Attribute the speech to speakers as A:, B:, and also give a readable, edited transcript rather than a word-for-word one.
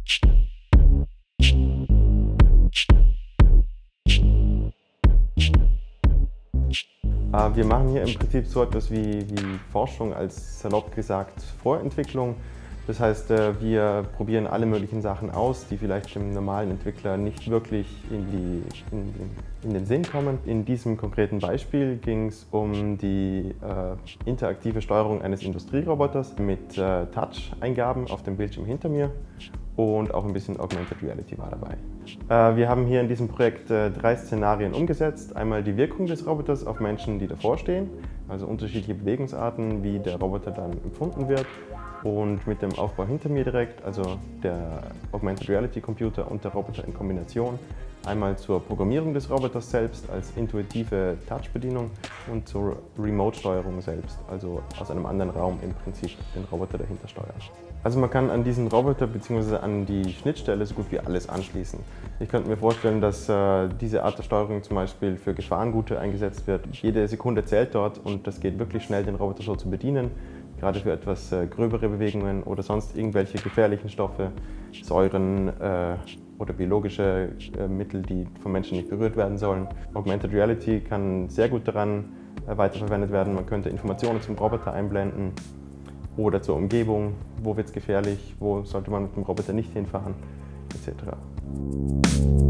A: Wir machen hier im Prinzip so etwas wie Forschung, als salopp gesagt Vorentwicklung. Das heißt, wir probieren alle möglichen Sachen aus, die vielleicht dem normalen Entwickler nicht wirklich in den Sinn kommen. In diesem konkreten Beispiel ging es um die interaktive Steuerung eines Industrieroboters mit Touch-Eingaben auf dem Bildschirm hinter mir und auch ein bisschen Augmented Reality war dabei. Wir haben hier in diesem Projekt 3 Szenarien umgesetzt. Einmal die Wirkung des Roboters auf Menschen, die davor stehen, also unterschiedliche Bewegungsarten, wie der Roboter dann empfunden wird. Und mit dem Aufbau hinter mir direkt, also der Augmented Reality Computer und der Roboter in Kombination, einmal zur Programmierung des Roboters selbst als intuitive Touch-Bedienung und zur Remote-Steuerung selbst, also aus einem anderen Raum im Prinzip den Roboter dahinter steuern. Also man kann an diesen Roboter bzw. an die Schnittstelle so gut wie alles anschließen. Ich könnte mir vorstellen, dass diese Art der Steuerung zum Beispiel für Gefahrengüter eingesetzt wird. Jede Sekunde zählt dort und das geht wirklich schnell, den Roboter so zu bedienen. Gerade für etwas gröbere Bewegungen oder sonst irgendwelche gefährlichen Stoffe, Säuren oder biologische Mittel, die von Menschen nicht berührt werden sollen. Augmented Reality kann sehr gut daran weiterverwendet werden. Man könnte Informationen zum Roboter einblenden oder zur Umgebung, wo wird es gefährlich, wo sollte man mit dem Roboter nicht hinfahren, etc.